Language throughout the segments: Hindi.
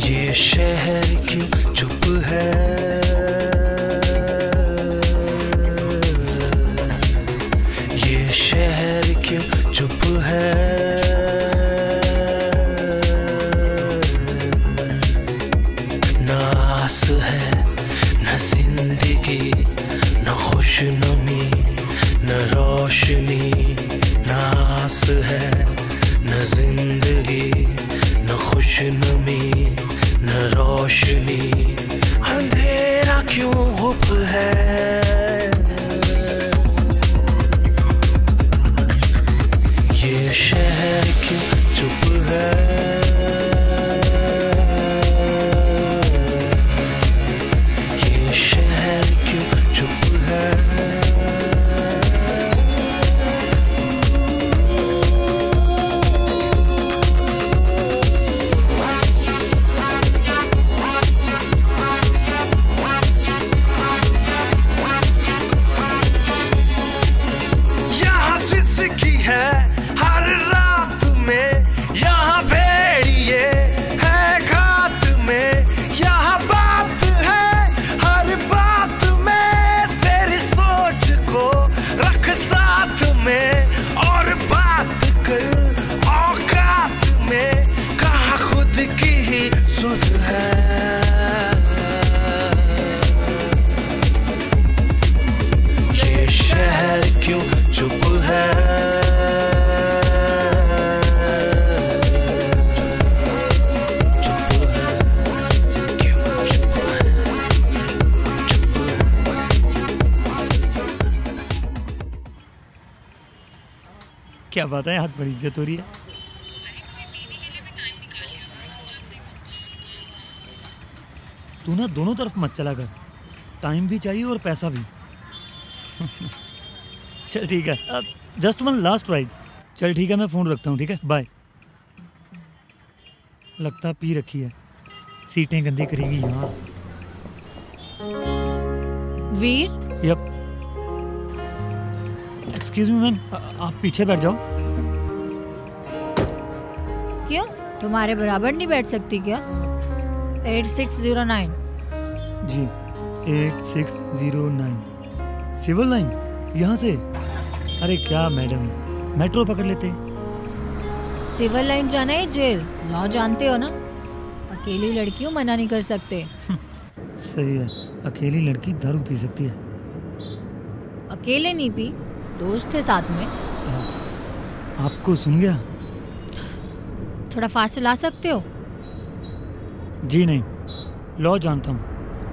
ये शहर क्यों चुप है, ये शहर क्यों चुप है, ना आस है न जिंदगी न खुशनुमी न रोशनी, ना आस है न जिंदगी न खुशनुमी न रोशनी, अंधेरा क्यों गुप है, ये शहर क्यों चुप है, ये शहर क्यों चुप है। ये शहर क्यों चुप है, चुप है, क्यों चुप है, चुप है। क्या बात है, हाथ बड़ी इज्जत हो रही है। तू ना दोनों तरफ मत चला कर, टाइम भी चाहिए और पैसा भी। चल ठीक है, जस्ट वन लास्ट राइड। चल ठीक है, मैं फ़ोन रखता हूँ, ठीक है, बाय। लगता पी रखी है, सीटें गंदी करेगी यार। Veer, yup. Excuse me ma'am, आप पीछे बैठ जाओ। क्यों तुम्हारे बराबर नहीं बैठ सकती क्या? 8609। जी 8609 सिविल लाइन, यहाँ से? अरे क्या मैडम, मेट्रो पकड़ लेते। सिविल लाइन जाना है जेल, लॉ जानते हो ना, अकेली लड़कियों मना नहीं कर सकते। सही है, अकेली लड़की दारू पी सकती है। अकेले नहीं पी, दोस्त थे साथ में। आपको सुन गया? थोड़ा फास्ट चला सकते हो? जी नहीं, लॉ जानता हूँ।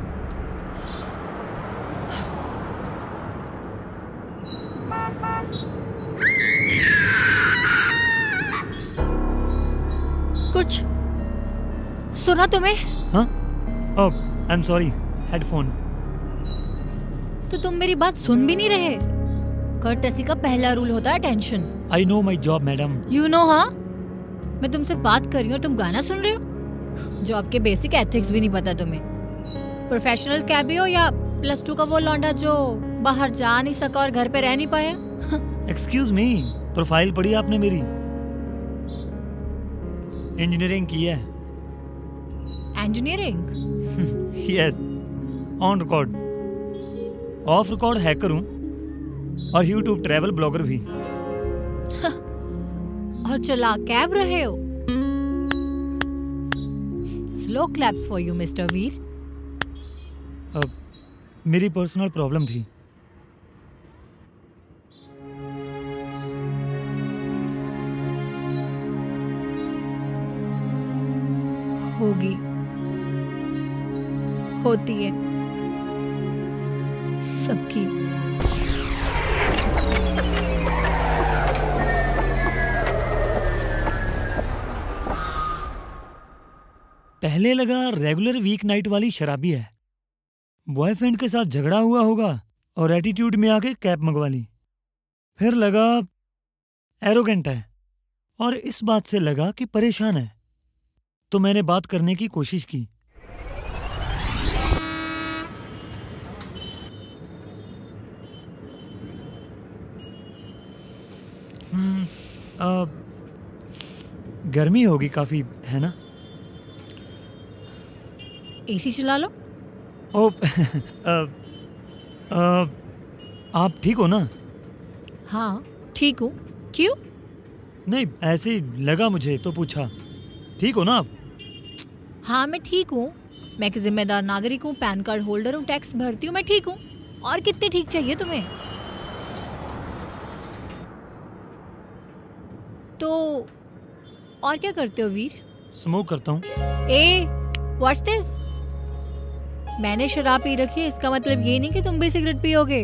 कुछ सुना तुम्हें? हाँ? Oh, I am sorry, headphone. तो तुम मेरी बात सुन भी नहीं रहे। कर्टसी का पहला रूल होता है tension. I know my job madam. You know, हाँ? मैं तुमसे बात कर रही हूँ और तुम गाना सुन रहे हो? जॉब के बेसिक एथिक्स भी नहीं पता तुम्हें। प्रोफेशनल कैबी हो या +2 का वो लौंडा जो बाहर जा नहीं सका और घर पे रह नहीं पाया। एक्सक्यूज मी, प्रोफाइल पढ़ी आपने मेरी? इंजीनियरिंग की है। Engineering? Yes, on record. Off record hacker हूँ और यूट्यूब ट्रैवल ब्लॉगर भी। और चला कैब रहे हो। Slow claps for you mister Veer. अब मेरी पर्सनल प्रॉब्लम थी। होगी, होती है सबकी। पहले लगा रेगुलर वीक नाइट वाली शराबी है, बॉयफ्रेंड के साथ झगड़ा हुआ होगा और एटीट्यूड में आके कैब मंगवा ली। फिर लगा एरोगेंट है और इस बात से लगा कि परेशान है, तो मैंने बात करने की कोशिश की। गर्मी होगी काफी, है ना? एसी चला लो। ओ आप ठीक हो ना? हाँ ठीक हूँ। क्यों? नहीं, ऐसे ही लगा मुझे तो पूछा। ठीक हो ना आप? हाँ मैं ठीक हूँ। मैं एक जिम्मेदार नागरिक हूँ, पैन कार्ड होल्डर हूँ, टैक्स भरती हूँ, मैं ठीक हूँ। और कितने ठीक चाहिए तुम्हें? तो और क्या करते हो वीर? स्मोक करता हूँ। ए व्हाट्स दिस? मैंने शराब पी रखी है, इसका मतलब ये नहीं कि तुम भी सिगरेट पियोगे।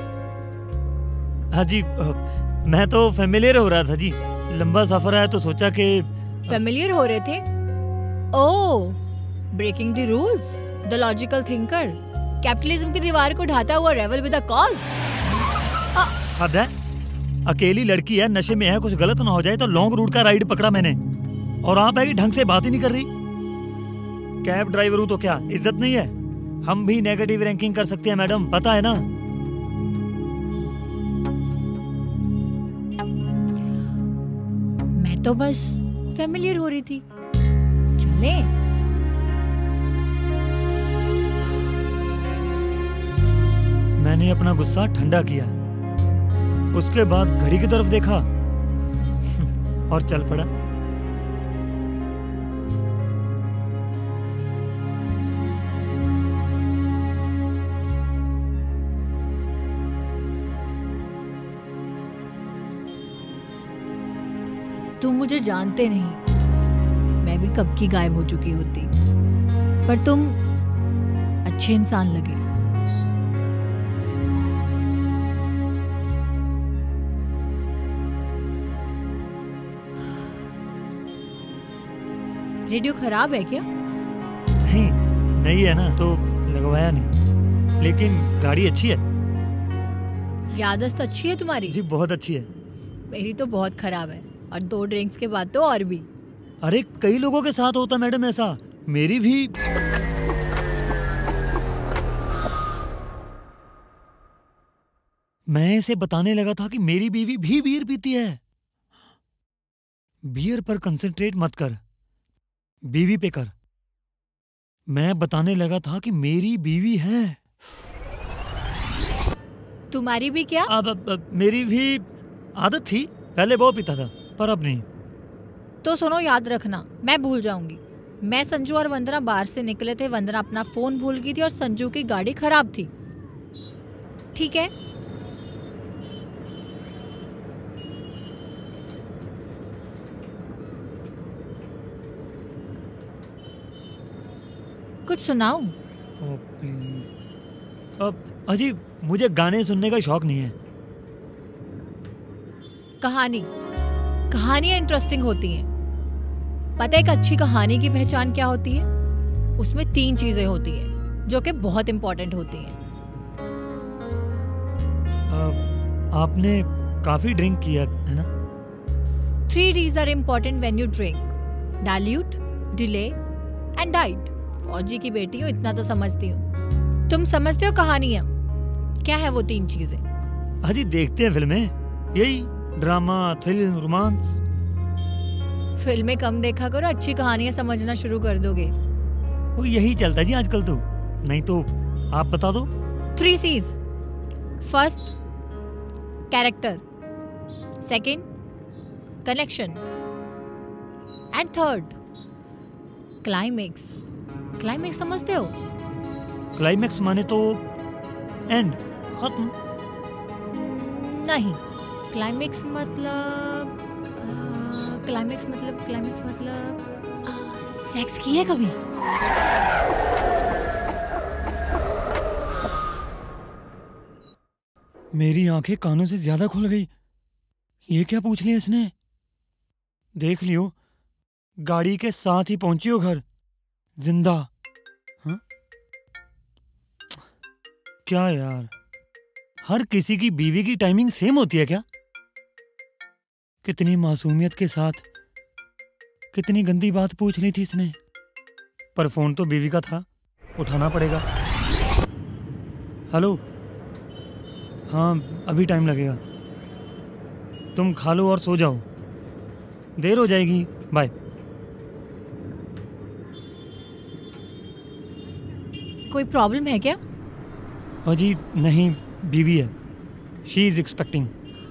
हाँ जी, मैं तो फेमिलियर हो रहा था जी। लंबा सफर है तो सोचा कि फेमिलियर हो रहे थे? Oh, breaking the rules, the logical thinker, capitalism की दीवार को ढाता हुआ रेबल विद अ कॉज। हद है। अकेली लड़की है, नशे में है, कुछ गलत ना हो जाए तो लॉन्ग रूट का राइड पकड़ा मैंने, और आप है कि ढंग से बात ही नहीं कर रही। कैब ड्राइवर हूँ तो क्या इज्जत नहीं है? हम भी नेगेटिव रैंकिंग कर सकते हैं मैडम, पता है ना? मैं तो बस फेमिलियर हो रही थी। चले? मैंने अपना गुस्सा ठंडा किया, उसके बाद घड़ी की तरफ देखा और चल पड़ा। तुम मुझे जानते नहीं, मैं भी कब की गायब हो चुकी होती, पर तुम अच्छे इंसान लगे। रेडियो खराब है क्या? नहीं है ना, तो लगवाया नहीं, लेकिन गाड़ी अच्छी है। याददाश्त अच्छी है तुम्हारी? जी बहुत अच्छी है। मेरी तो बहुत खराब है, और 2 ड्रिंक्स के बाद तो और भी। अरे कई लोगों के साथ होता मैडम ऐसा, मेरी भी। मैं इसे बताने लगा था कि मेरी बीवी भी बियर पीती है। बियर पर कंसंट्रेट मत कर, बीवी पे कर। मैं बताने लगा था कि मेरी बीवी है। तुम्हारी भी क्या? अब मेरी भी आदत थी, पहले वो पीता था पर अब नहीं। तो सुनो, याद रखना, मैं भूल जाऊंगी। मैं, संजू और वंदना बाहर से निकले थे। वंदना अपना फोन भूल गई थी और संजू की गाड़ी खराब थी। ठीक है? कुछ सुनाओ। Oh please. अब अजी, मुझे गाने सुनने का शौक नहीं है। कहानियां इंटरेस्टिंग होती हैं। पता है एक अच्छी कहानी की पहचान क्या होती है? उसमें 3 चीजें होती हैं जो कि बहुत इंपॉर्टेंट होती हैं। आपने काफी ड्रिंक किया है ना? 3 Ds are important when you drink: dilute, delay and diet. फौजी की बेटी हूँ, इतना तो समझती हूँ। तुम समझते हो कहानियां? क्या है वो 3 चीजें? अजी देखते हैं फिल्में, यही ड्रामा, थ्रिल, रोमांस। फिल्में कम देखा करो, अच्छी कहानियां समझना शुरू कर दोगे। वो यही चलता है जी आजकल तो। नहीं तो आप बता दो। 3 Cs: first character, second connection, and third climax. Climax समझते हो? क्लाइमेक्स माने तो एंड, खत्म। नहीं, क्लाइमेक्स मतलब सेक्स की है कभी? मेरी आंखें कानों से ज्यादा खुल गई। ये क्या पूछ लिया इसने? देख लियो, गाड़ी के साथ ही पहुंची हो घर, जिंदा। हाँ? क्या यार, हर किसी की बीवी की टाइमिंग सेम होती है क्या? कितनी मासूमियत के साथ कितनी गंदी बात पूछ ली थी इसने। पर फोन तो बीवी का था, उठाना पड़ेगा। हेलो, हाँ अभी टाइम लगेगा, तुम खा लो और सो जाओ, देर हो जाएगी, बाय। कोई प्रॉब्लम है क्या? और जी नहीं, बीवी है। She is expecting.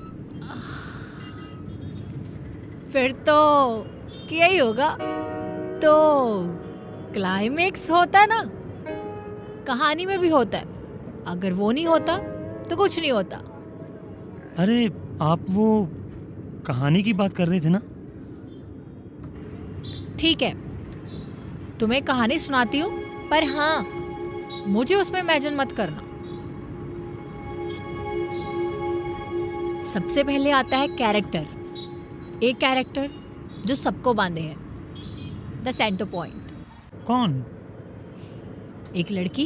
फिर तो क्या ही होगा। तो क्लाइमेक्स होता है ना, कहानी में भी होता है। अगर वो नहीं होता तो कुछ नहीं होता। अरे आप वो कहानी की बात कर रहे थे ना? ठीक है, तुम्हें कहानी सुनाती हूँ, पर हाँ, मुझे उसमें इमेजिन मत करना। सबसे पहले आता है कैरेक्टर। एक कैरेक्टर जो सबको बांधे है, द सेंटर पॉइंट। कौन? एक लड़की,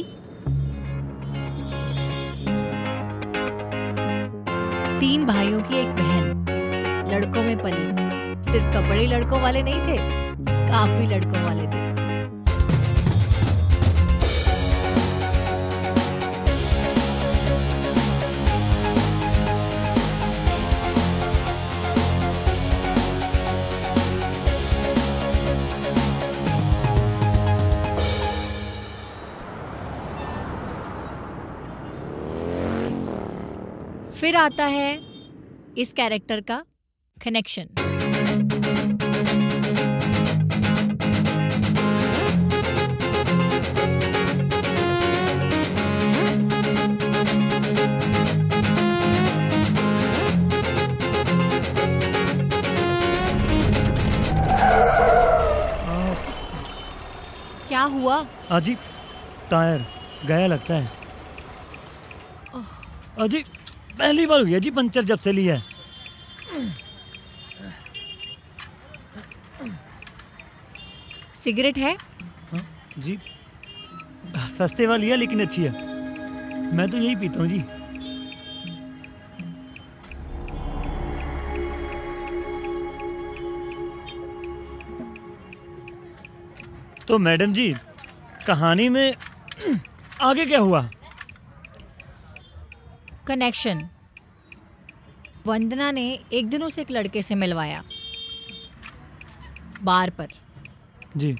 3 भाइयों की एक बहन, लड़कों में पली। सिर्फ कपड़े लड़कों वाले नहीं थे, काम भी लड़कों वाले थे। फिर आता है इस कैरेक्टर का कनेक्शन। क्या हुआ? अजी टायर गया लगता है। अजी पहली बार हुई है जी पंचर जब से लिया है। सिगरेट है? हाँ, जी सस्ते वाली है लेकिन अच्छी है। मैं तो यही पीता हूँ जी। तो मैडम जी, कहानी में आगे क्या हुआ? कनेक्शन। वंदना ने एक दिन उसे एक लड़के से मिलवाया बार पर। जी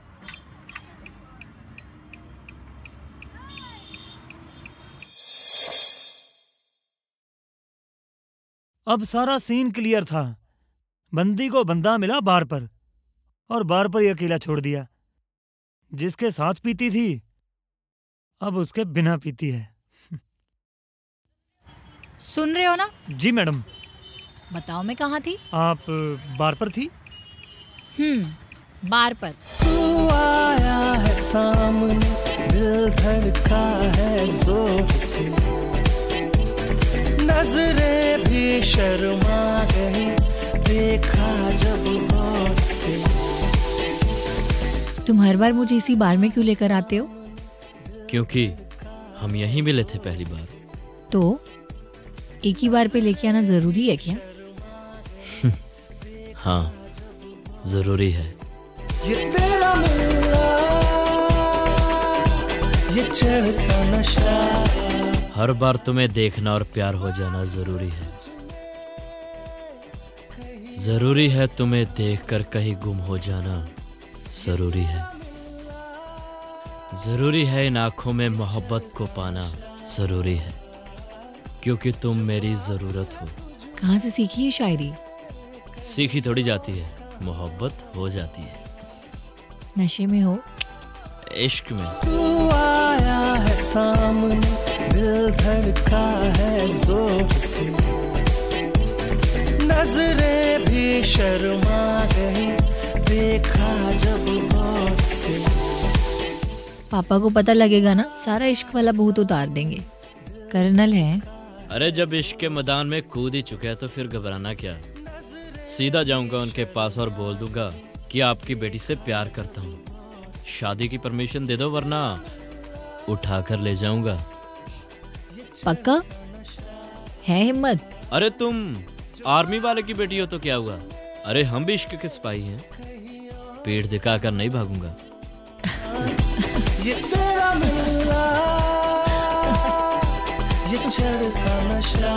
अब सारा सीन क्लियर था। बंदी को बंदा मिला बार पर, और बार पर ही अकेला छोड़ दिया। जिसके साथ पीती थी अब उसके बिना पीती है। सुन रहे हो ना? जी मैडम। बताओ मैं कहाँ थी? आप बार पर थी? बार पर। तू आया है सामने, दिल धड़का है जोर से, नजरें भी शर्मा गई, देखा जब गौर से। तुम हर बार मुझे इसी बार में क्यों लेकर आते हो? क्योंकि हम यहीं मिले थे पहली बार। तो एक ही बार पे लेके आना जरूरी है क्या? हाँ, जरूरी है। ये तेरा मिलना, ये चढ़ता नशा, हर बार तुम्हें देखना और प्यार हो जाना जरूरी है। जरूरी है तुम्हें देखकर कहीं गुम हो जाना, जरूरी है। जरूरी है इन आंखों में मोहब्बत को पाना, जरूरी है। क्योंकि तुम मेरी जरूरत हो। कहाँ से सीखी ये शायरी? सीखी थोड़ी जाती है, मोहब्बत हो जाती है। नशे में हो? इश्क में। तू आया है सामने, दिल धड़का है जोर से, नजरें भी शर्मा गई, देखा जब गौर से। पापा को पता लगेगा ना, सारा इश्क वाला भूत उतार देंगे। कर्नल है। अरे जब इश्क के मैदान में कूद ही चुका है तो फिर घबराना क्या। सीधा जाऊंगा उनके पास और बोल दूंगा कि आपकी बेटी से प्यार करता हूँ, शादी की परमिशन दे दो वरना उठा कर ले जाऊंगा। पक्का है हिम्मत? अरे तुम आर्मी वाले की बेटी हो तो क्या हुआ। अरे हम भी इश्क के सिपाही हैं, पेड़ दिखाकर नहीं भागूंगा। ये तेरा मिलना, ये चढ़ता नशा।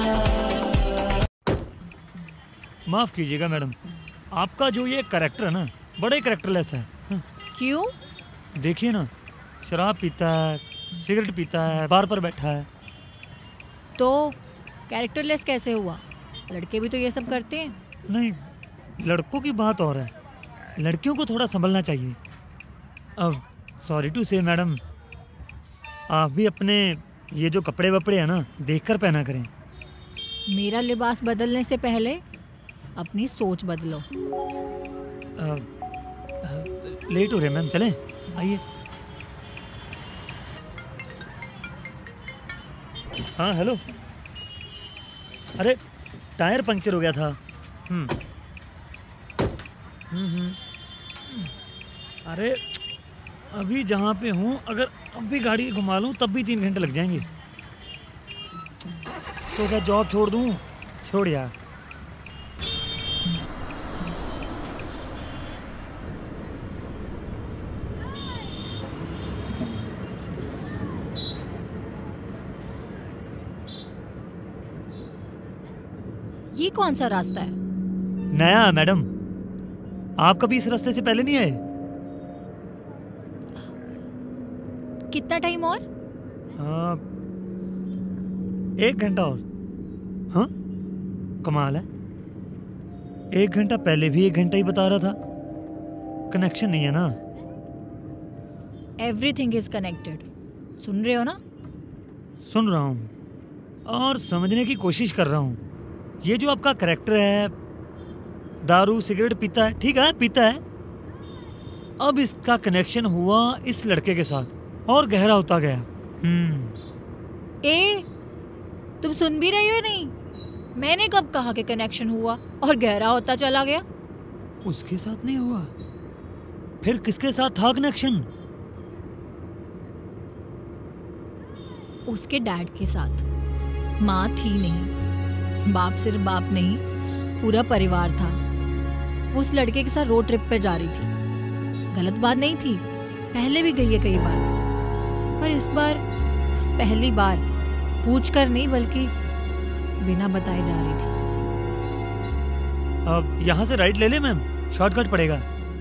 माफ कीजिएगा मैडम, आपका जो ये कैरेक्टर है ना, बड़े कैरेक्टरलेस है। क्यों? देखिए ना, शराब पीता है, सिगरेट पीता है, बार पर बैठा है। तो कैरेक्टरलेस कैसे हुआ? लड़के भी तो ये सब करते हैं। नहीं, लड़कों की बात और है, लड़कियों को थोड़ा संभलना चाहिए। अब सॉरी टू से मैडम, आप भी अपने ये जो कपड़े वपड़े हैं ना, देखकर पहना करें। मेरा लिबास बदलने से पहले अपनी सोच बदलो। लेट हो रहे मैम, चलें? आइए। हाँ हेलो। अरे टायर पंक्चर हो गया था। अरे अभी जहाँ पे हूँ, अगर अब भी गाड़ी घुमा लूँ तब भी 3 घंटे लग जाएंगे। तो क्या जॉब छोड़ दूँ? छोड़ यार। ये कौन सा रास्ता है? नया है मैडम, आप कभी इस रास्ते से पहले नहीं आए? कितना टाइम और? 1 घंटा और। हाँ कमाल है, 1 घंटा पहले भी 1 घंटा ही बता रहा था। कनेक्शन नहीं है ना? Everything is connected. सुन रहे हो ना? सुन रहा हूँ और समझने की कोशिश कर रहा हूँ। ये जो आपका कैरेक्टर है, दारू सिगरेट पीता है, ठीक है पीता है, अब इसका कनेक्शन हुआ इस लड़के के साथ और गहरा होता गया। ए, तुम सुन भी रही हो? नहीं, मैंने कब कहा कि कनेक्शन हुआ और गहरा होता चला गया? उसके साथ नहीं हुआ, फिर किसके साथ था कनेक्शन? उसके डैड के साथ। माँ थी नहीं, बाप सिर्फ बाप नहीं, पूरा परिवार था। वो उस लड़के के साथ रोड ट्रिप पे जा रही थी। गलत बात नहीं थी, पहले भी गई है कई बार, पर इस बार पहली बार पूछ कर नहीं बल्कि बिना बताए जा रही थी। अब यहाँ से राइट ले ले मैम, शॉर्टकट पड़ेगा।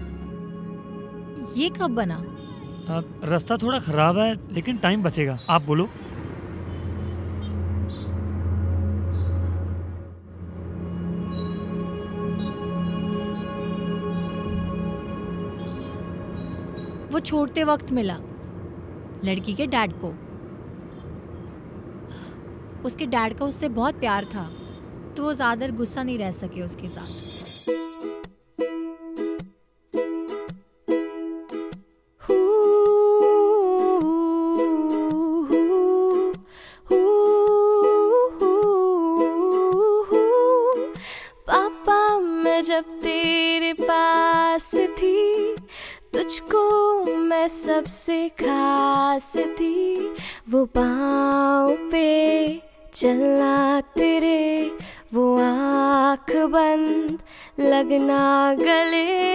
ये कब बना? अब रास्ता थोड़ा खराब है लेकिन टाइम बचेगा, आप बोलो। वो छोड़ते वक्त मिला लड़की के डैड को। उसके डैड का उससे बहुत प्यार था, तो वो ज्यादा गुस्सा नहीं रह सके उसके साथ। पापा मैं जब तेरे पास थी, तुझको मैं सबसे खास थी। वो पाँव पे चलना तेरे, वो आँख बंद लगना गले।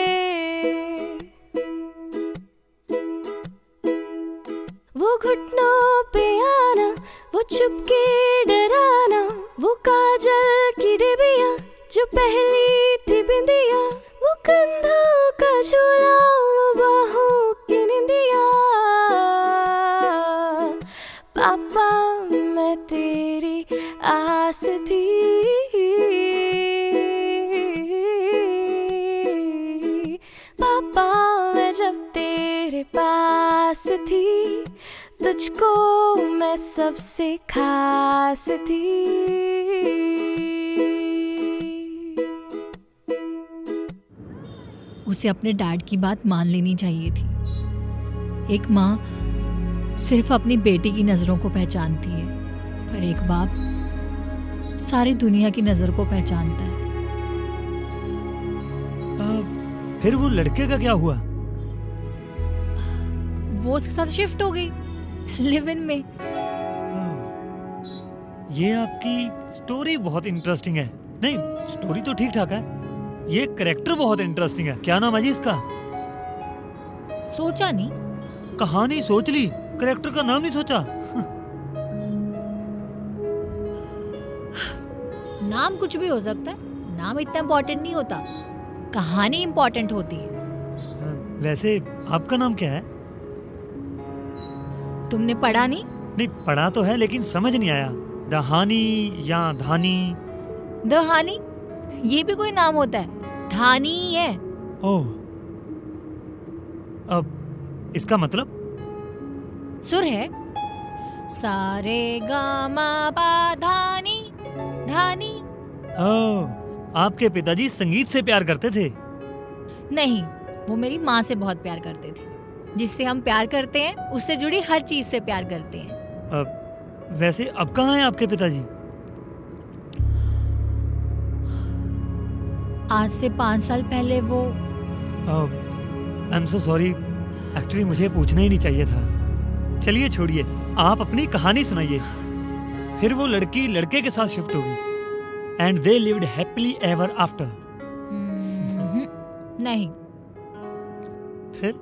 वो घुटनों पे आना, वो चुपके डराना, वो काजल की डिबिया जो पहली थी बिंदिया, वो कंधों का झूला, वो बाहों की निंदिया। पापा मैं तेरी आस थी, पापा मैं जब तेरे पास थी, तुझको मैं सबसे खास थी। उसे अपने डैड की बात मान लेनी चाहिए थी। एक माँ सिर्फ अपनी बेटी की नजरों को पहचानती है, पर एक बाप सारी दुनिया की नजर को पहचानता है। फिर वो लड़के का क्या हुआ? वो उसके साथ शिफ्ट हो गई लिव इन में। ये आपकी स्टोरी बहुत इंटरेस्टिंग है। नहीं, स्टोरी तो ठीक ठाक है, ये कैरेक्टर बहुत इंटरेस्टिंग है। क्या नाम है जी इसका? सोचा नहीं, कहानी सोच ली, कैरेक्टर का नाम नहीं सोचा। नाम कुछ भी हो सकता है, नाम इतना इम्पोर्टेंट नहीं होता, कहानी इम्पोर्टेंट होती है। वैसे आपका नाम क्या है? तुमने पढ़ा नहीं? नहीं, पढ़ा तो है लेकिन समझ नहीं आया। दहानी या धानी? दहानी ये भी कोई नाम होता है? धानी ही है। ओह, अब इसका मतलब? सुर है। सारे गामा पा धानी धानी। ओह, आपके पिताजी संगीत से प्यार करते थे? नहीं, वो मेरी माँ से बहुत प्यार करते थे। जिससे हम प्यार करते हैं उससे जुड़ी हर चीज से प्यार करते हैं। वैसे अब कहाँ हैं आपके पिताजी? आज से 5 साल पहले वो I am so sorry, actually मुझे पूछना ही नहीं चाहिए था। चलिए छोड़िए, आप अपनी कहानी सुनाइए। फिर वो लड़की लड़के के साथ शिफ्ट होगी and they lived happily ever after. नहीं। फिर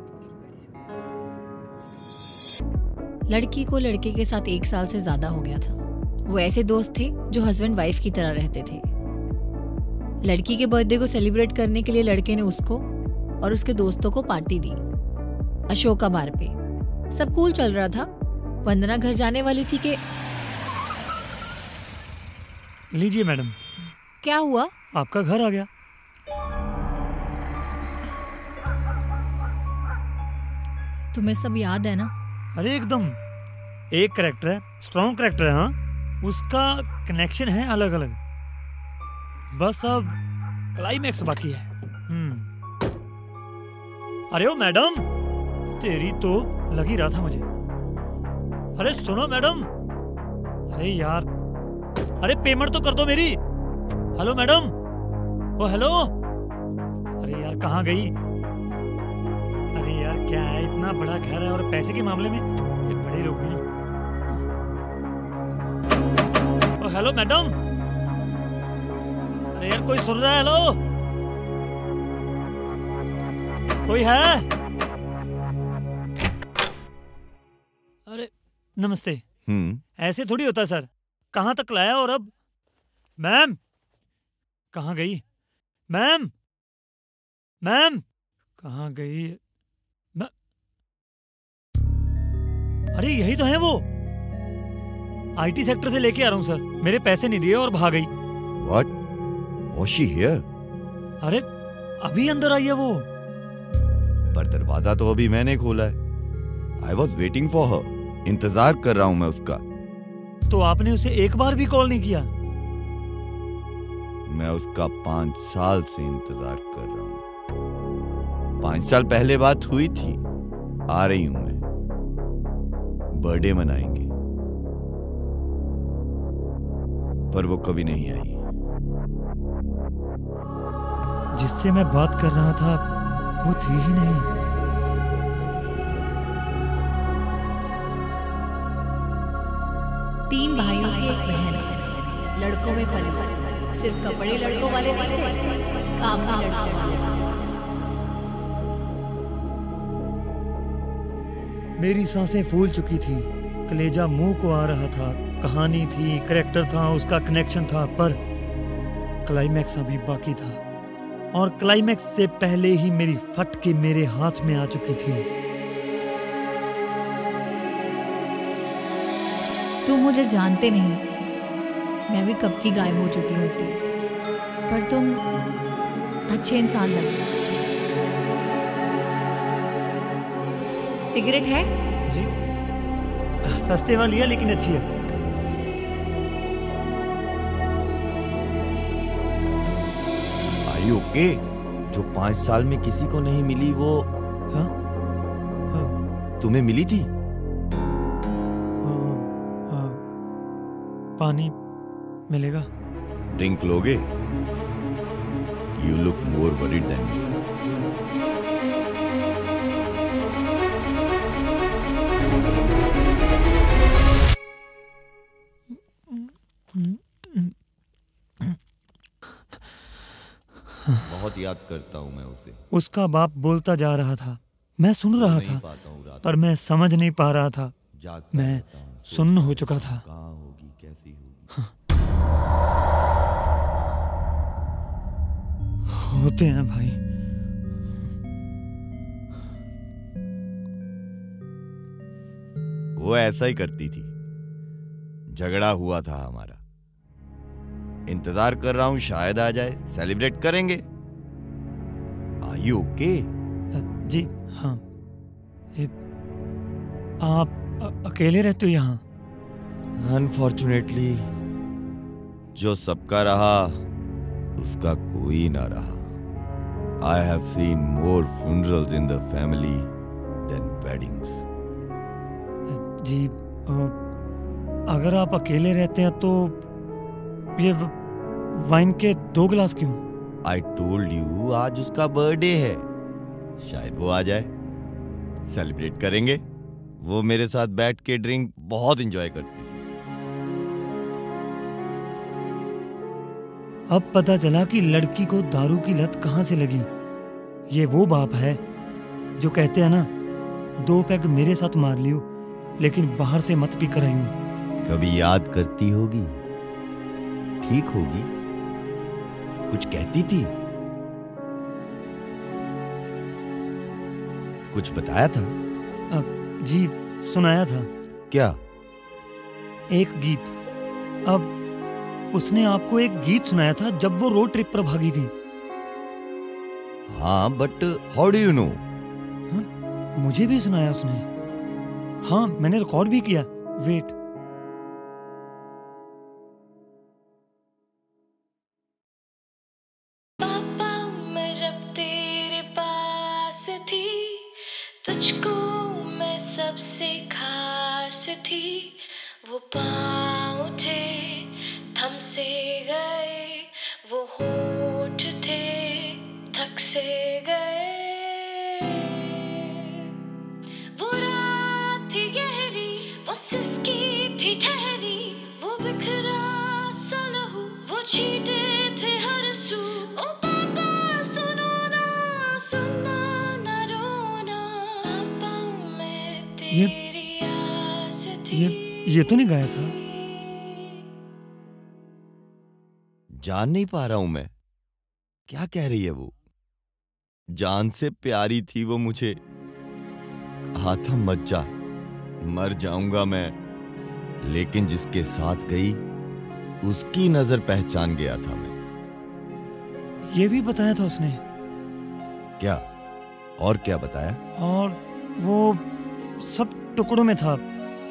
लड़की को लड़के के साथ 1 साल से ज्यादा हो गया था। वो ऐसे दोस्त थे जो हस्बैंड वाइफ की तरह रहते थे। लड़की के बर्थडे को सेलिब्रेट करने के लिए लड़के ने उसको और उसके दोस्तों को पार्टी दी अशोका बार पे। सब कूल चल रहा था। वंदना घर जाने वाली थी कि लीजिए मैडम। क्या हुआ? आपका घर आ गया। तुम्हें सब याद है ना? अरे एकदम, एक कैरेक्टर है, स्ट्रॉन्ग कैरेक्टर है। हाँ, उसका कनेक्शन है अलग अलग। बस अब क्लाइमैक्स बाकी है। अरे ओ मैडम, तेरी तो लग ही रहा था मुझे। अरे सुनो मैडम, अरे यार, अरे पेमेंट तो कर दो मेरी। Hello madam, oh hello. अरे यार कहाँ गई? अरे यार क्या है, इतना बड़ा घर है और पैसे के मामले में ये बड़े लोग भी ना। Oh hello madam. अरे यार कोई सुन रहा है? हेलो, कोई है? अरे नमस्ते। ऐसे थोड़ी होता सर। कहाँ तक लाया? और अब मैम कहाँ गई? मैम मैम कहाँ गई? अरे यही तो है वो। आईटी सेक्टर से लेके आ रहा हूँ सर। मेरे पैसे नहीं दिए और भाग गई। What? Was she here? अरे अभी अंदर आई है वो। पर दरवाजा तो अभी मैंने खोला है। I was waiting for her. इंतजार कर रहा हूँ मैं उसका। तो आपने उसे एक बार भी कॉल नहीं किया? मैं उसका 5 साल से इंतजार कर रहा हूँ। 5 साल पहले बात हुई थी। आ रही हूँ मैं। बर्थडे मनाएंगे। पर वो कभी नहीं आई। जिससे मैं बात कर रहा था वो थी ही नहीं। तीन भाइयों की एक बहन, लड़कों में पले। सिर्फ कपड़े लड़कों वाले नहीं थे, काम भी लड़कों वाले थे। मेरी सांसें फूल चुकी थी, कलेजा मुंह को आ रहा था। कहानी थी, कैरेक्टर था, उसका कनेक्शन था, पर क्लाइमैक्स अभी बाकी था। और क्लाइमैक्स से पहले ही मेरी फट के मेरे हाथ में आ चुकी थी। तुम मुझे जानते नहीं, मैं भी कब की गायब हो चुकी होती, पर तुम अच्छे इंसान लगते। सिगरेट है? जी, सस्ते वाली है लेकिन अच्छी है। Are you okay? जो 5 साल में किसी को नहीं मिली वो हाँ? तुम्हें मिली थी? पानी मिलेगा? ड्रिंक लोगे? You look more worried than me. बहुत याद करता हूँ मैं उसे। उसका बाप बोलता जा रहा था, मैं सुन रहा था, पर मैं समझ नहीं पा रहा था। मैं सुन्न हो चुका था। कहाँ होगी, कैसी होगी? होते हैं भाई। वो ऐसा ही करती थी। झगड़ा हुआ था हमारा। इंतजार कर रहा हूं शायद आ जाए, सेलिब्रेट करेंगे। Are you okay? जी हाँ। आप अकेले रहते हो यहाँ? अनफॉर्चुनेटली जो सबका रहा उसका कोई ना रहा। I have seen more funerals in the family than weddings. जी अगर आप अकेले रहते हैं तो ये वाइन के 2 गिलास क्यों? I told you आज उसका बर्थडे है, शायद वो आ जाए, सेलिब्रेट करेंगे। वो मेरे साथ बैठ के ड्रिंक बहुत एंजॉय करती थी। अब पता चला कि लड़की को दारू की लत कहाँ से लगी। ये वो बाप है जो कहते हैं ना, 2 पैग मेरे साथ मार लियो लेकिन बाहर से मत पी कर आइयो। कभी याद करती होगी, ठीक होगी। कुछ कहती थी, कुछ बताया था? जी सुनाया था। क्या? एक गीत। अब उसने आपको एक गीत सुनाया था जब वो रोड ट्रिप पर भागी थी। हाँ, but how do you know? मुझे भी सुनाया उसने। हाँ, मैंने रिकॉर्ड भी किया। वेट। पापा मैं जब तेरे पास थी, तुझको मैं सबसे खास थी। वो पाँव थे थम से गए, वो होठ थे थक से गए। वो रात थी गहरी, वो सिसकी थी ठहरी, वो बिखरा सा लहू, वो छींटे थे हर सू। ओ पापा सुनो ना, सुनना ना रोना, पापा मैं तेरी आस थी। ये तो नहीं गाया था? जान नहीं पा रहा हूं मैं, क्या कह रही है वो? जान से प्यारी थी वो मुझे। कहा था मत जा, मर जाऊंगा मैं। लेकिन जिसके साथ गई उसकी नजर पहचान गया था मैं। ये भी बताया था उसने। क्या? और क्या बताया? और वो सब टुकड़ों में था।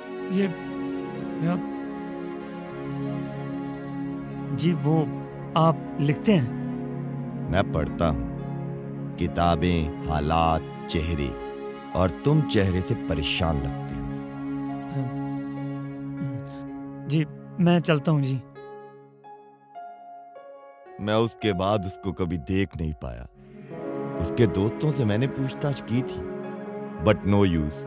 जी वो आप लिखते हैं? मैं पढ़ता हूं किताबें, हालात, चेहरे, और तुम चेहरे से परेशान लगते हो। जी मैं चलता हूं जी। मैं उसके बाद उसको कभी देख नहीं पाया। उसके दोस्तों से मैंने पूछताछ की थी, but no use.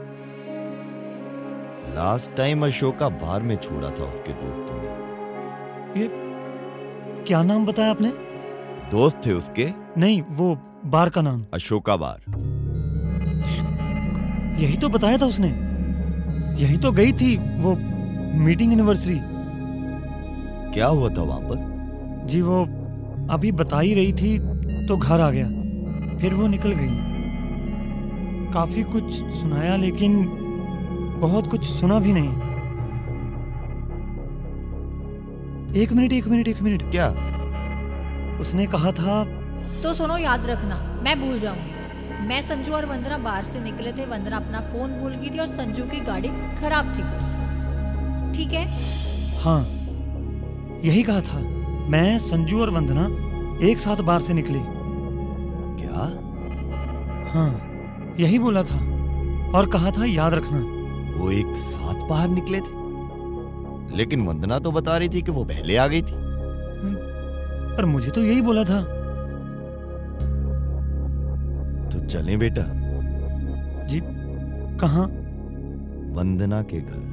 Last time Ashoka bar में छोड़ा था उसके दोस्तों ने। ये क्या नाम बताया आपने? दोस्त थे उसके? नहीं, वो बार का नाम। अशोका बार। यही तो बताया था उसने। यही तो गई थी वो मीटिंग एनिवर्सरी। क्या हुआ था वहां पर? जी वो अभी बता ही रही थी तो घर आ गया, फिर वो निकल गई। काफी कुछ सुनाया लेकिन बहुत कुछ सुना भी नहीं। एक मिनट। क्या? उसने कहा था। तो सुनो, याद रखना, मैं भूल जाऊंगी। मैं, संजू और वंदना बाहर से निकले थे। वंदना अपना फोन भूल गई थी और संजू की गाड़ी खराब थी, ठीक है? हाँ, यही कहा था। मैं, संजू और वंदना एक साथ बाहर से निकले। क्या? हाँ, यही बोला था और कहा था याद रखना। वो एक साथ बाहर निकले थे, लेकिन वंदना तो बता रही थी कि वो पहले आ गई थी। पर मुझे तो यही बोला था। तो चलें बेटा। जी कहाँ? वंदना के घर।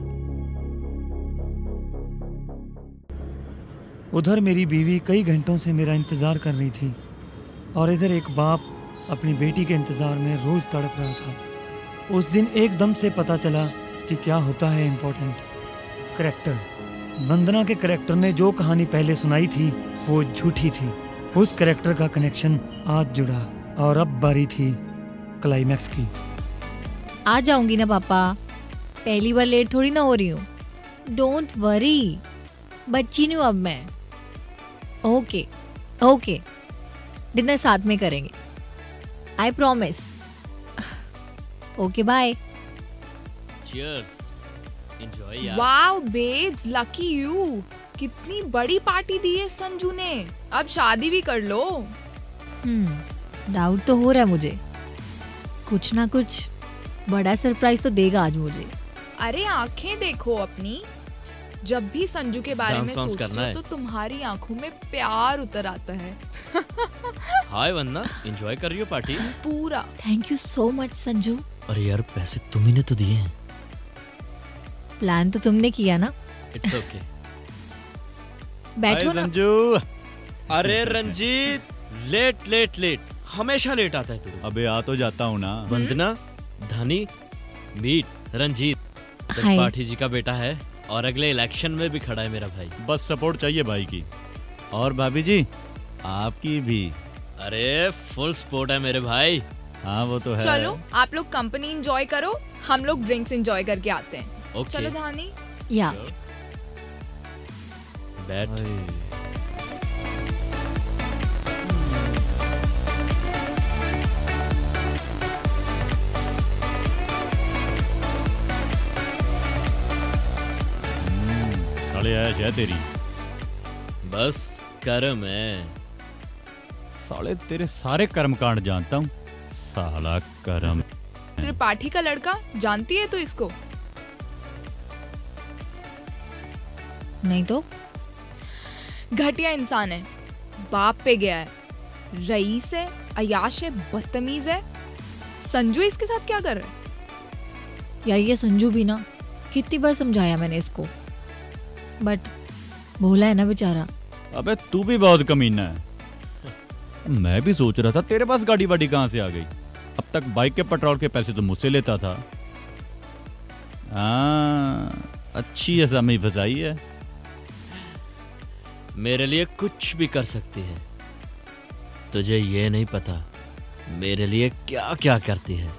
उधर मेरी बीवी कई घंटों से मेरा इंतजार कर रही थी और इधर एक बाप अपनी बेटी के इंतजार में रोज तड़प रहा था। उस दिन एकदम से पता चला कि क्या होता है इम्पोर्टेंट करैक्टर। वंदना के करैक्टर ने जो कहानी पहले सुनाई थी वो झूठी थी। उस करैक्टर का कनेक्शन आज जुड़ा और अब बारी थी क्लाइमैक्स की। आ जाऊंगी ना पापा। पहली बार लेट थोड़ी ना हो रही हूँ। डोंट वरी, बच्ची नहीं हूँ अब मैं। ओके ओके, डिनर साथ में करेंगे, I promise. Okay bye. Cheers, enjoy यार। Wow babes, lucky you. कितनी बड़ी पार्टी दी है संजू ने, अब शादी भी कर लो। डाउट तो हो रहा है मुझे, कुछ ना कुछ बड़ा सरप्राइज तो देगा आज मुझे। अरे आंखें देखो अपनी, जब भी संजू के बारे में डांस वांस सोचती करना हो है। तो तुम्हारी आंखों में प्यार उतर आता है। हाय वंदना, एंजॉय कर रही हो पार्टी? पूरा। Thank you so much Sanju. अरे यार, पैसे तुम्ही ने तो दिए हैं। प्लान तो तुमने किया ना। It's okay. बैठो ना। संजू। अरे रंजीत, लेट लेट लेट, हमेशा लेट आता है तू। अबे आ तो जाता हूँ ना। Vandana, Dhani, meet Ranjit, hi. त्रिपाठी जी का बेटा है और अगले इलेक्शन में भी खड़ा है मेरा भाई। बस सपोर्ट चाहिए भाई की, और भाभी जी आपकी भी। अरे फुल सपोर्ट है मेरे भाई। हाँ वो तो है। चलो आप लोग कंपनी एंजॉय करो, हम लोग ड्रिंक्स एंजॉय करके आते हैं। ओके। चलो धानी। या बैठ। साले आया है तेरी। बस कर्म है। साले तेरे सारे कर्म कांड जानता हूँ। साला कर्म। त्रिपाठी का लड़का, जानती है तो इसको? नहीं तो घटिया इंसान है, बाप पे गया है, रईस है, अयाश है, बदतमीज है। संजू इसके साथ क्या कर रहा है? यार ये संजू भी ना, कितनी बार समझाया मैंने इसको, बट भोला है ना बेचारा। अबे तू भी बहुत कमीना है। मैं भी सोच रहा था तेरे पास गाड़ी वाड़ी कहाँ से आ गई। अब तक बाइक के पेट्रोल के पैसे तो मुझसे लेता था। अच्छी असामी फसाई है। मेरे लिए कुछ भी कर सकती है। तुझे ये नहीं पता मेरे लिए क्या क्या करती है।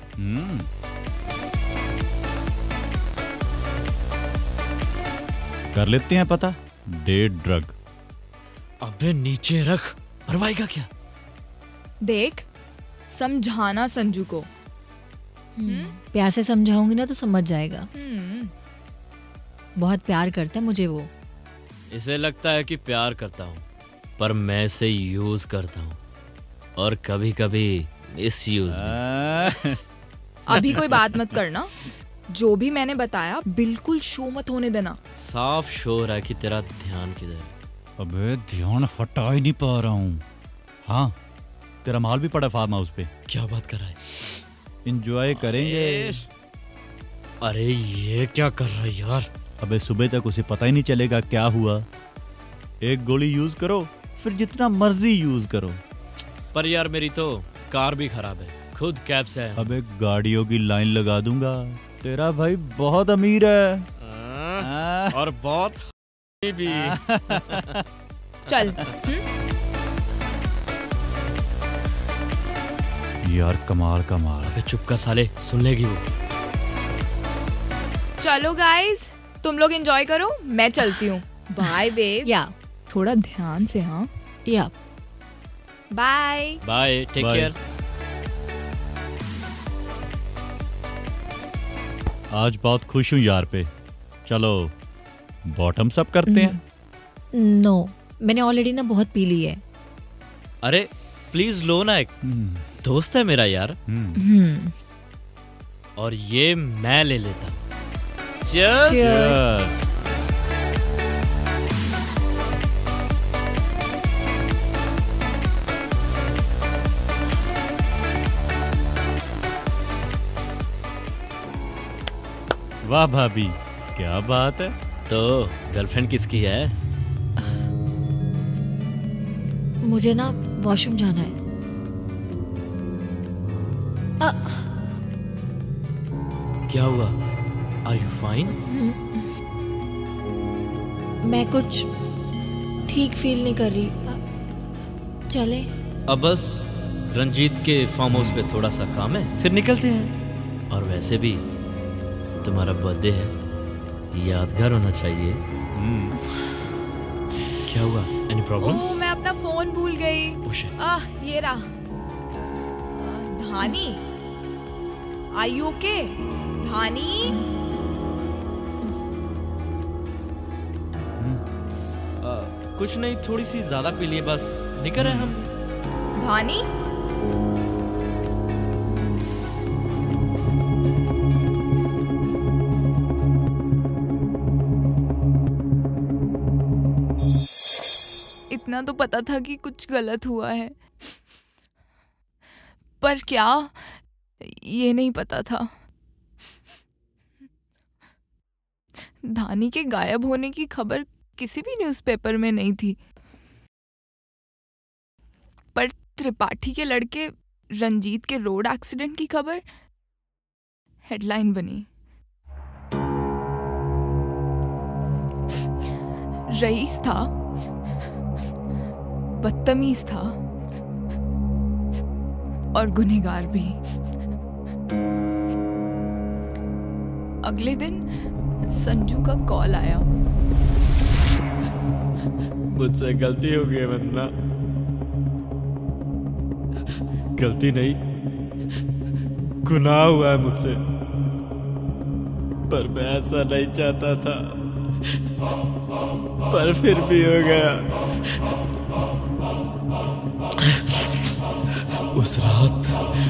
कर लेते हैं पता। Date drug. अबे नीचे रख, भरवाएगा क्या? देख, समझाना संजू को। प्यार से समझाऊंगी ना तो समझ जाएगा। बहुत प्यार करता है मुझे वो। इसे लगता है कि प्यार करता हूँ, पर मैं इसे यूज करता हूँ, और कभी कभी मिस यूज भी। अभी कोई बात मत करना, जो भी मैंने बताया बिल्कुल शो मत होने देना। साफ शो रहा है कि तेरा ध्यान किधर है। अबे ध्यान हटा ही नहीं पा रहा हूँ। हाँ तेरा माल भी पड़ा फार्म हाउस पे। क्या बात कर रहा है? एंजॉय करेंगे। अरे ये क्या कर रहा है यार? अबे सुबह तक उसे पता ही नहीं चलेगा क्या हुआ। एक गोली यूज करो, फिर जितना मर्जी यूज करो। पर यार मेरी तो कार भी खराब है, खुद कैब से है। अबे गाड़ियों की लाइन लगा दूंगा। तेरा भाई बहुत अमीर है। और बहुत भी। चल। यार कमाल कमाल। अबे चुप कर साले, सुन लेगी वो। चलो गाइस, तुम लोग एंजॉय करो, मैं चलती हूँ। Bye babe. या थोड़ा ध्यान से। हाँ या bye. Bye, take Bye. Care. आज बहुत खुश हूँ यार पे। चलो बॉटम्स अप करते हैं। नो, मैंने ऑलरेडी ना बहुत पी ली है। अरे प्लीज लो ना, एक दोस्त है मेरा यार। और ये मैं ले लेता हूँ। Cheers. Cheers. वाह भाभी, क्या बात है। तो गर्लफ्रेंड किसकी है? मुझे ना वॉशरूम जाना है। क्या हुआ? Are you fine? मैं कुछ ठीक फील नहीं कर रही। चले? अब बस रंजीत के फार्म हाउस पे थोड़ा सा काम है, फिर निकलते हैं। और वैसे भी तुम्हारा बर्थडे है, यादगार होना चाहिए। क्या हुआ? Any problem? ओह, मैं अपना फोन भूल गई। ये रहा। Dhani, are you okay? Dhani, कुछ नहीं, थोड़ी सी ज्यादा पी लिए बस, निकल रहे हम। धानी, इतना तो पता था कि कुछ गलत हुआ है, पर क्या ये नहीं पता था। धानी के गायब होने की खबर किसी भी न्यूज़पेपर में नहीं थी, पर त्रिपाठी के लड़के रंजीत के रोड एक्सीडेंट की खबर हेडलाइन बनी। रईस था, बदतमीज था और गुनहगार भी। अगले दिन संजू का कॉल आया। मुझसे गलती हो गई वंदना। गलती नहीं, गुनाह हुआ है मुझसे, पर मैं ऐसा नहीं चाहता था, पर फिर भी हो गया। उस रात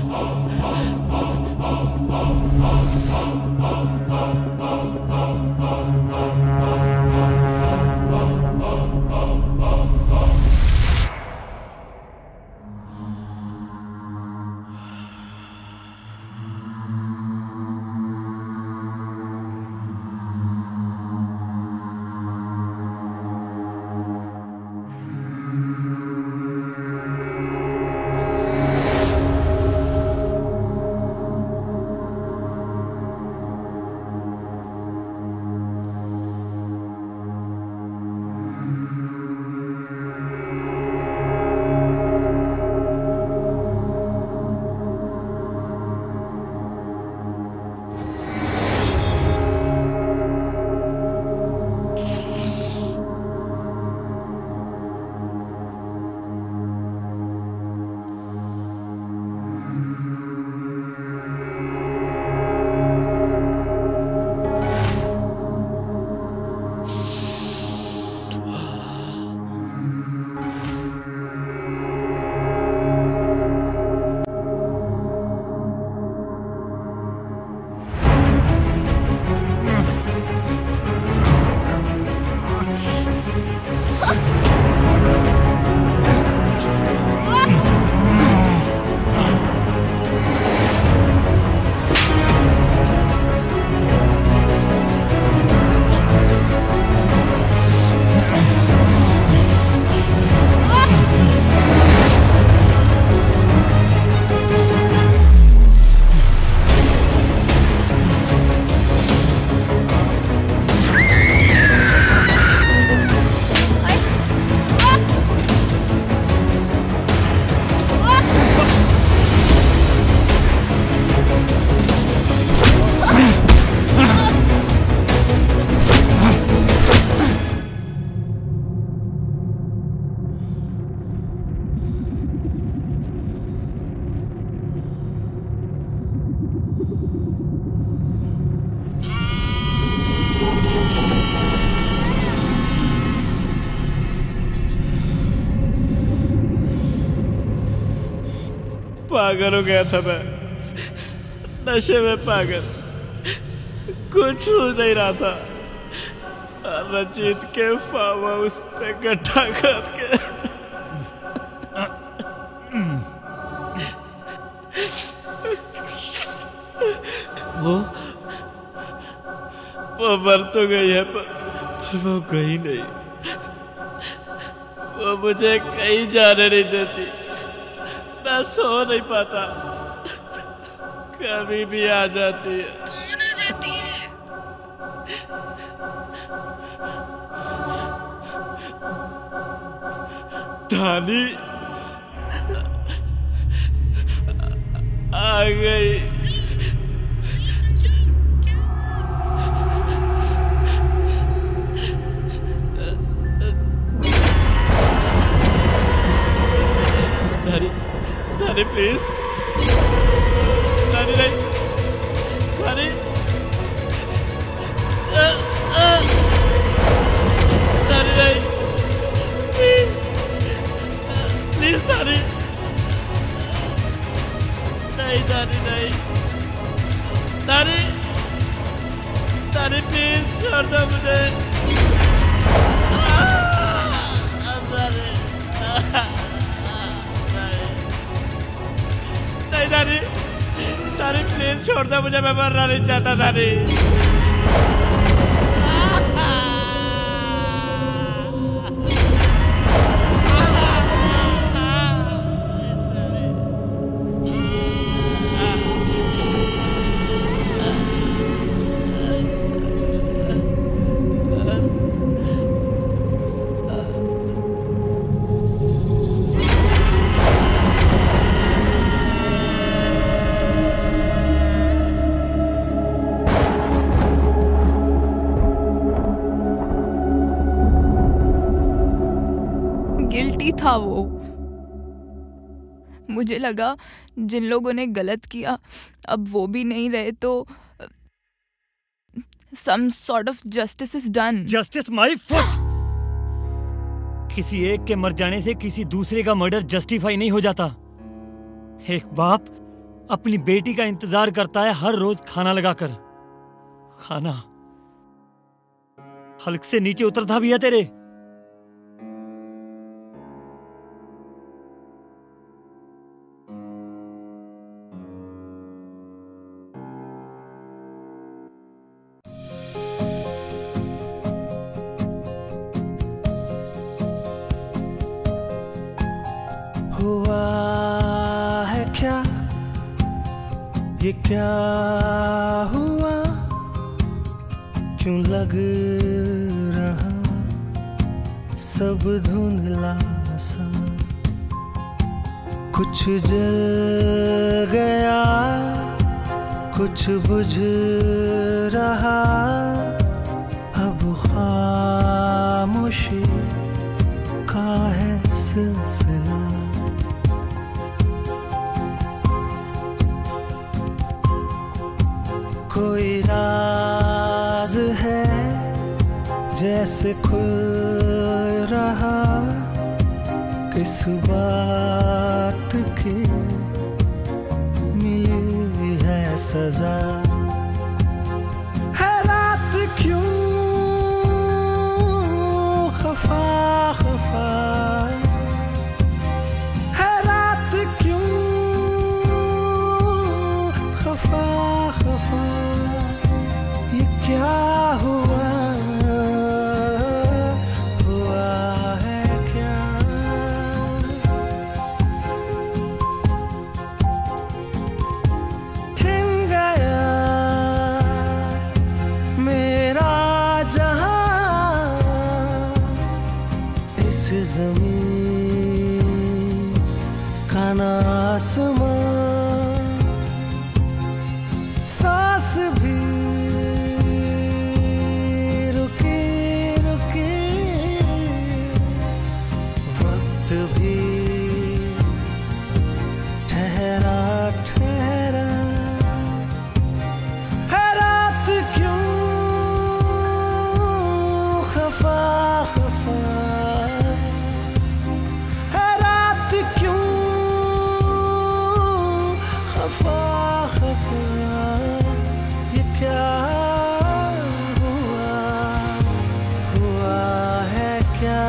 पागल हो गया था मैं, नशे में पागल, कुछ सोच नहीं रहा था। रंजीत के फार्म हाउस पे गड्ढा खोद के वो मर तो गई है, पर वो गई नहीं। वो मुझे कहीं जाने नहीं देती, मैं सो नहीं पाता, कभी भी आ जाती है। कौन आ जाती है? धानी आ गई। नहीं दानी नहीं, दानी दानी प्लीज छोड़ दो मुझे। नहीं दानी, दानी प्लीज छोड़ दो मुझे, मैं मरना नहीं चाहता दानी। गिल्टी था वो। मुझे लगा जिन लोगों ने गलत किया अब वो भी नहीं रहे तो some sort of justice is done. Justice my foot. किसी एक के मर जाने से किसी दूसरे का मर्डर जस्टिफाई नहीं हो जाता। एक बाप अपनी बेटी का इंतजार करता है हर रोज खाना लगाकर। खाना हल्क से नीचे उतरता भी है तेरे। हुआ है क्या, ये क्या हुआ, क्यों लग रहा सब धुंधला सा, कुछ जल गया कुछ बुझ रहा, अब खामोशी का है सिलसिला। कोई राज है जैसे खुल रहा, किस बात की मिली है सजा। है रात क्यों खफा खफा, है रात क्यों खफा खफा, ये क्या हुआ, हुआ है क्या। छिन गया मेरा जहां, इस ज़मीन का ना आसमां, सांस भी रुकी रुकी, वक्त भी ठहरा ठहरा। है रात क्यों खफा खफा, है रात क्यों खफा खफा, ये क्या हुआ, हुआ है क्या,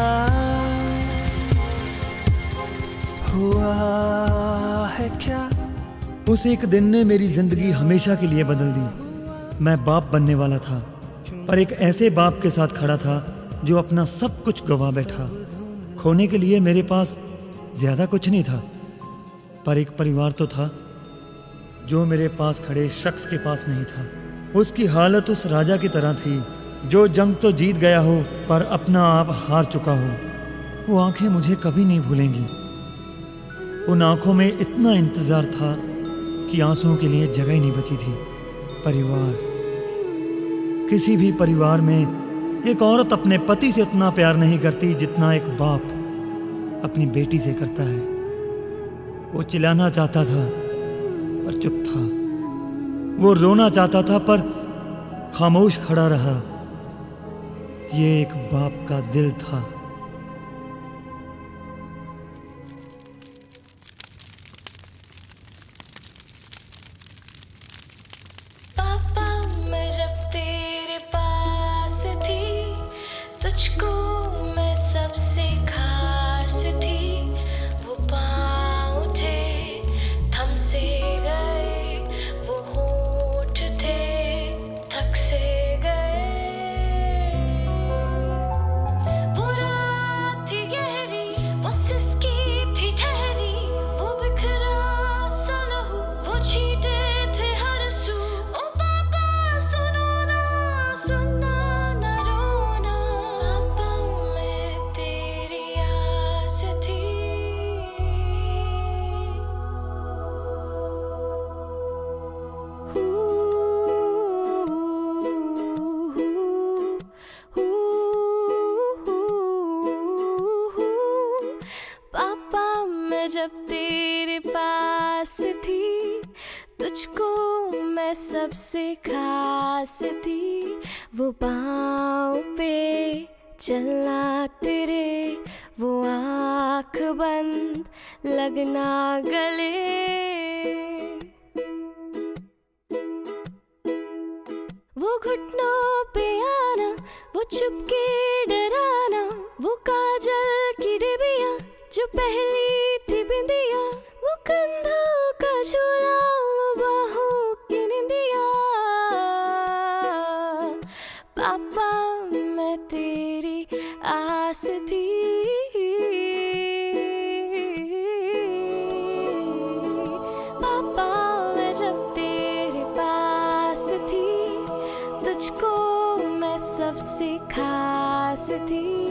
हुआ है क्या। उस एक दिन ने मेरी जिंदगी हमेशा के लिए बदल दी। मैं बाप बनने वाला था, पर एक ऐसे बाप के साथ खड़ा था जो अपना सब कुछ गंवा बैठा। खोने के लिए मेरे पास ज्यादा कुछ नहीं था, पर एक परिवार तो था जो मेरे पास खड़े शख्स के पास नहीं था। उसकी हालत उस राजा की तरह थी जो जंग तो जीत गया हो पर अपना आप हार चुका हो। वो आंखें मुझे कभी नहीं भूलेंगी। उन आंखों में इतना इंतजार था कि आंसुओं के लिए जगह ही नहीं बची थी। परिवार, किसी भी परिवार में एक औरत अपने पति से उतना प्यार नहीं करती जितना एक बाप अपनी बेटी से करता है। वो चिल्लाना चाहता था पर चुप था, वो रोना चाहता था पर खामोश खड़ा रहा। ये एक बाप का दिल था। तुझको मैं सबसे खास थी। वो पाँव पे चलना तेरे, वो आँख बंद लगना गले। वो घुटनों पे आना, वो चुपके डराना, वो काजल की डिबिया जो पहली थी बिंदिया, वो कंधों का झूला, वो बाहों की निंदिया। पापा मैं तेरी आस थी, पापा मैं जब तेरे पास थी, तुझको मैं सबसे खास थी।